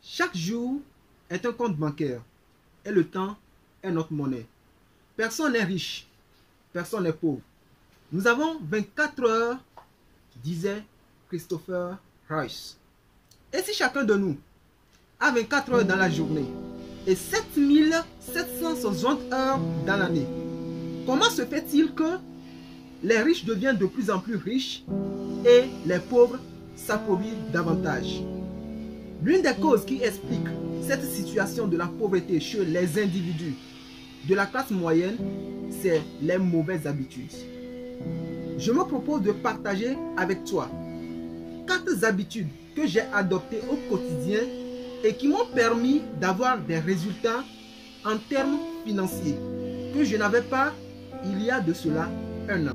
Chaque jour est un compte bancaire et le temps est notre monnaie. Personne n'est riche, personne n'est pauvre. Nous avons 24 heures, disait Christopher Rice. Et si chacun de nous a 24 heures dans la journée et 7760 heures dans l'année, comment se fait-il que les riches deviennent de plus en plus riches et les pauvres s'appauvrissent davantage? L'une des causes qui explique cette situation de la pauvreté chez les individus de la classe moyenne, c'est les mauvaises habitudes. Je me propose de partager avec toi 4 habitudes que j'ai adoptées au quotidien et qui m'ont permis d'avoir des résultats en termes financiers que je n'avais pas il y a de cela un an.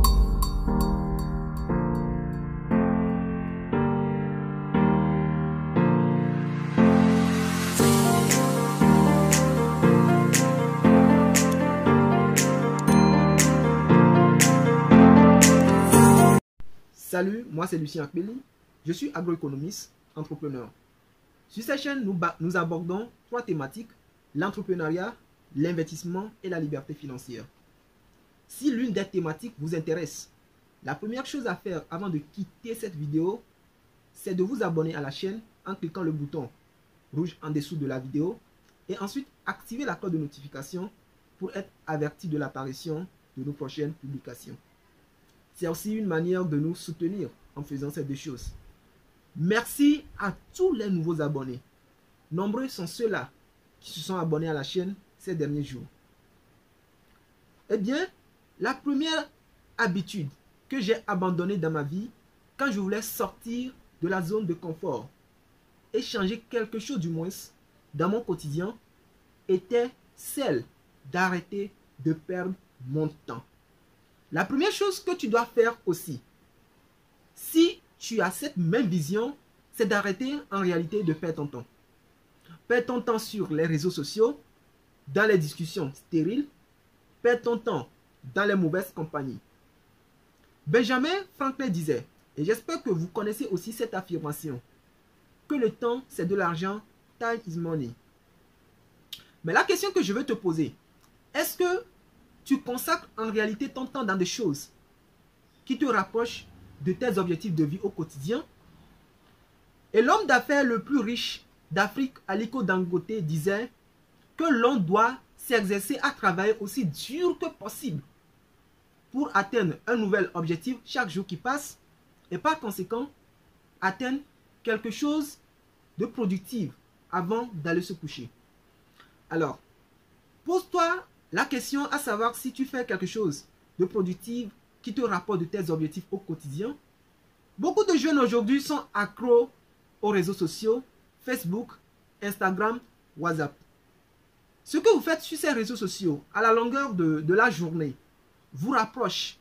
Salut, moi c'est Lucien Akbeli, je suis agroéconomiste, entrepreneur. Sur cette chaîne, nous abordons 3 thématiques, l'entrepreneuriat, l'investissement et la liberté financière. Si l'une des thématiques vous intéresse, la première chose à faire avant de quitter cette vidéo, c'est de vous abonner à la chaîne en cliquant le bouton rouge en dessous de la vidéo et ensuite activer la cloche de notification pour être averti de l'apparition de nos prochaines publications. C'est aussi une manière de nous soutenir en faisant ces 2 choses. Merci à tous les nouveaux abonnés. Nombreux sont ceux-là qui se sont abonnés à la chaîne ces derniers jours. Eh bien, la première habitude que j'ai abandonnée dans ma vie, quand je voulais sortir de la zone de confort et changer quelque chose du moins dans mon quotidien, était celle d'arrêter de perdre mon temps. La première chose que tu dois faire aussi, si tu as cette même vision, c'est d'arrêter en réalité de perdre ton temps. Perds ton temps sur les réseaux sociaux, dans les discussions stériles, perds ton temps dans les mauvaises compagnies. Benjamin Franklin disait, et j'espère que vous connaissez aussi cette affirmation, que le temps c'est de l'argent, time is money. Mais la question que je veux te poser, est-ce que tu consacres en réalité ton temps dans des choses qui te rapprochent de tes objectifs de vie au quotidien? Et l'homme d'affaires le plus riche d'Afrique, Aliko Dangote, disait que l'on doit s'exercer à travailler aussi dur que possible pour atteindre un nouvel objectif chaque jour qui passe et par conséquent atteindre quelque chose de productif avant d'aller se coucher. Alors, pose-toi la question à savoir si tu fais quelque chose de productif qui te rapporte de tes objectifs au quotidien. Beaucoup de jeunes aujourd'hui sont accros aux réseaux sociaux, Facebook, Instagram, WhatsApp. Ce que vous faites sur ces réseaux sociaux à la longueur de la journée vous rapproche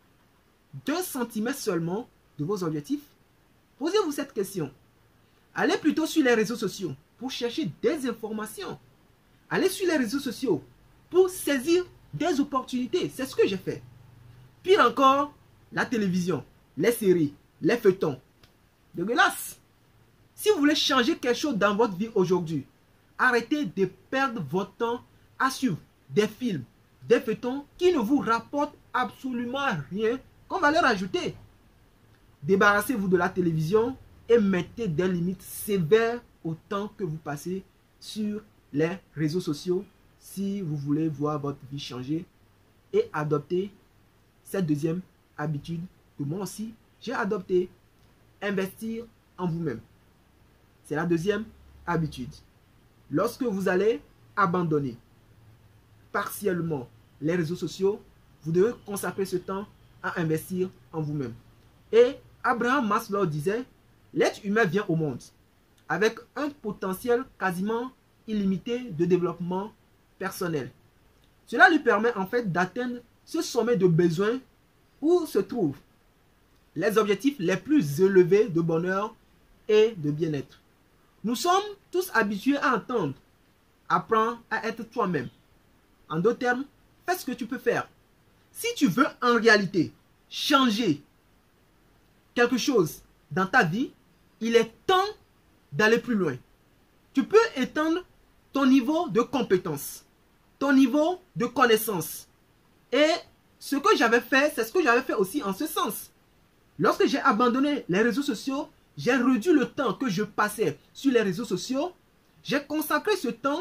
d'1 centimètre seulement de vos objectifs. Posez-vous cette question. Allez plutôt sur les réseaux sociaux pour chercher des informations. Allez sur les réseaux sociaux pour saisir des opportunités. C'est ce que j'ai fait. Pire encore, la télévision, les séries, les feuilletons. Dégueulasse. Si vous voulez changer quelque chose dans votre vie aujourd'hui, arrêtez de perdre votre temps à suivre des films, des feuilletons qui ne vous rapportent absolument rien comme valeur ajoutée. Débarrassez-vous de la télévision et mettez des limites sévères au temps que vous passez sur les réseaux sociaux si vous voulez voir votre vie changer et adopter cette deuxième habitude que moi aussi j'ai adoptée, investir en vous-même. C'est la deuxième habitude. Lorsque vous allez abandonner partiellement les réseaux sociaux, vous devez consacrer ce temps à investir en vous-même. Et Abraham Maslow disait, l'être humain vient au monde avec un potentiel quasiment illimité de développement personnel. Cela lui permet en fait d'atteindre ce sommet de besoins où se trouvent les objectifs les plus élevés de bonheur et de bien-être. Nous sommes tous habitués à entendre « apprends à être toi-même ». En d'autres termes, fais ce que tu peux faire. Si tu veux en réalité changer quelque chose dans ta vie, il est temps d'aller plus loin. tu peux étendre ton niveau de compétence, ton niveau de connaissance. Et ce que j'avais fait, c'est ce que j'avais fait aussi en ce sens. Lorsque j'ai abandonné les réseaux sociaux, j'ai réduit le temps que je passais sur les réseaux sociaux. J'ai consacré ce temps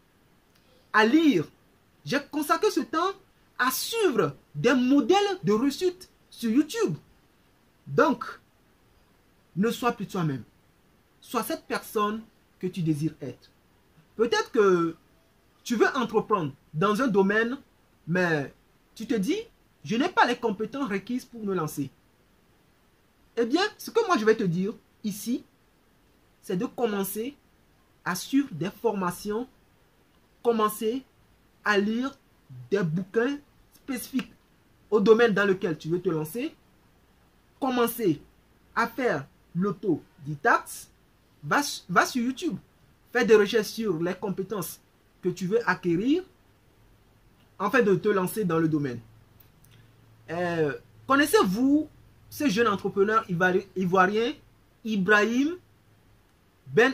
à lire. J'ai consacré ce temps à suivre des modèles de réussite sur YouTube. Donc, ne sois plus toi-même. Sois cette personne que tu désires être. Peut-être que tu veux entreprendre dans un domaine, mais tu te dis, je n'ai pas les compétences requises pour me lancer. Eh bien, ce que moi je vais te dire ici, c'est de commencer à suivre des formations, commencer à lire des bouquins spécifiques au domaine dans lequel tu veux te lancer, commencer à faire l'autodidacte, va sur YouTube, fais des recherches sur les compétences que tu veux acquérir afin de te lancer dans le domaine. Connaissez-vous ce jeune entrepreneur ivoirien, Ibrahim Ben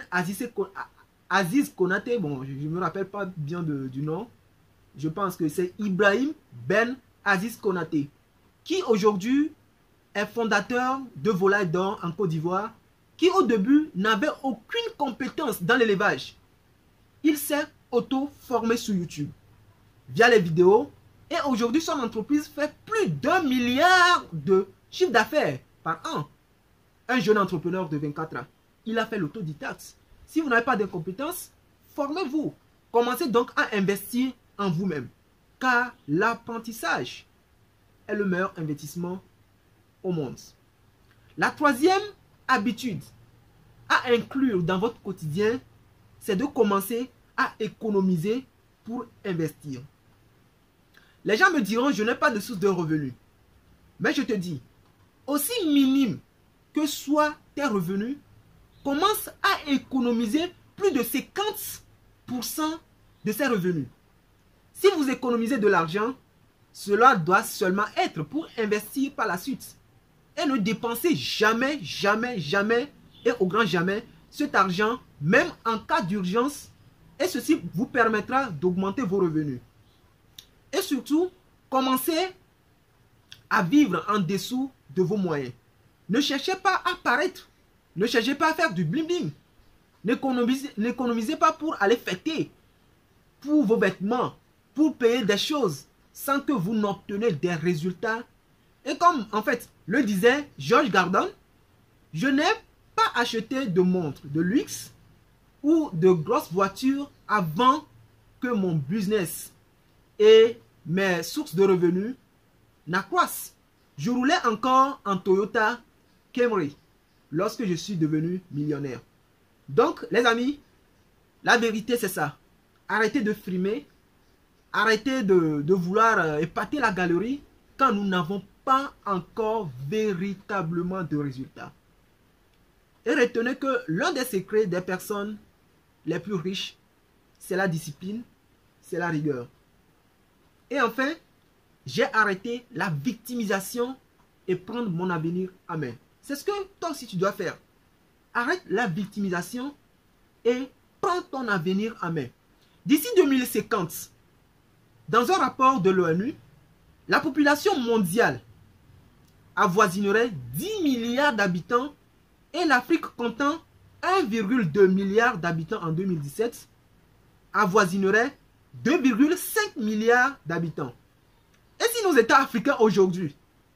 Aziz Konaté? Bon, je ne me rappelle pas bien du nom. Je pense que c'est Ibrahim Ben Aziz Konaté, qui aujourd'hui est fondateur de Volaille d'Or en Côte d'Ivoire, qui au début n'avait aucune compétence dans l'élevage. Il s'est auto-formé sur YouTube via les vidéos et aujourd'hui son entreprise fait plus d'1 milliard de chiffre d'affaires par an. Un jeune entrepreneur de 24 ans. Il a fait l'autodidacte. Si vous n'avez pas de compétences, formez-vous. Commencez donc à investir en vous-même. Car l'apprentissage est le meilleur investissement au monde. La troisième habitude à inclure dans votre quotidien, c'est de commencer à économiser pour investir. Les gens me diront, je n'ai pas de source de revenus. Mais je te dis, aussi minime que soient tes revenus, commence à économiser plus de 50% de ces revenus. Si vous économisez de l'argent, cela doit seulement être pour investir par la suite. Et ne dépensez jamais, jamais, jamais et au grand jamais cet argent, même en cas d'urgence. Et ceci vous permettra d'augmenter vos revenus. Et surtout, commencez à vivre en dessous de vos moyens. Ne cherchez pas à paraître. Ne cherchez pas à faire du bling-bling. N'économisez pas pour aller fêter, pour vos vêtements, pour payer des choses, sans que vous n'obtenez des résultats. Et comme, en fait, le disait George Gordon, je n'ai pas acheté de montre de luxe ou de grosses voitures avant que mon business et mes sources de revenus n'accroissent. Je roulais encore en Toyota Camry lorsque je suis devenu millionnaire. Donc, les amis, la vérité c'est ça. Arrêtez de frimer, arrêtez de vouloir épater la galerie quand nous n'avons pas encore véritablement de résultats. Et retenez que l'un des secrets des personnes les plus riches, c'est la discipline, c'est la rigueur. Et enfin, j'ai arrêté la victimisation et prendre mon avenir en main. C'est ce que toi aussi tu dois faire. Arrête la victimisation et prends ton avenir en main. D'ici 2050, dans un rapport de l'ONU, la population mondiale avoisinerait 10 milliards d'habitants et l'Afrique comptant 1,2 milliard d'habitants en 2017 avoisinerait 2,5 milliards d'habitants. Et si nos États africains aujourd'hui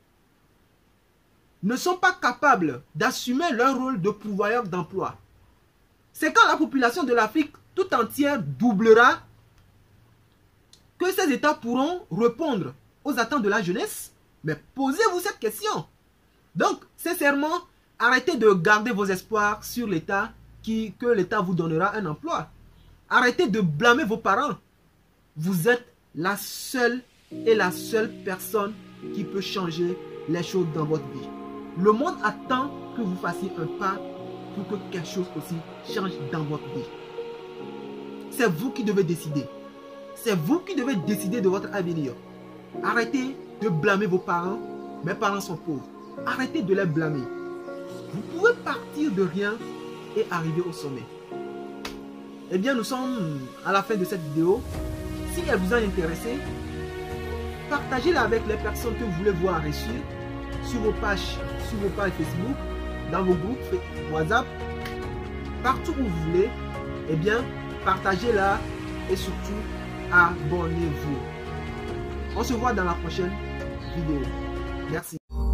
ne sont pas capables d'assumer leur rôle de pourvoyeur d'emploi, c'est quand la population de l'Afrique tout entière doublera que ces États pourront répondre aux attentes de la jeunesse. Mais posez-vous cette question. Donc, sincèrement, arrêtez de garder vos espoirs sur l'État, que l'État vous donnera un emploi. Arrêtez de blâmer vos parents. Vous êtes la seule et la seule personne qui peut changer les choses dans votre vie. Le monde attend que vous fassiez un pas pour que quelque chose aussi change dans votre vie. C'est vous qui devez décider. C'est vous qui devez décider de votre avenir. Arrêtez de blâmer vos parents. Mes parents sont pauvres. Arrêtez de les blâmer. Vous pouvez partir de rien et arriver au sommet. Eh bien, nous sommes à la fin de cette vidéo. Si elle vous a intéressé, partagez-la avec les personnes que vous voulez voir réussir sur vos pages Facebook, dans vos groupes WhatsApp, partout où vous voulez. Eh bien, partagez-la et surtout, abonnez-vous. On se voit dans la prochaine vidéo. Merci.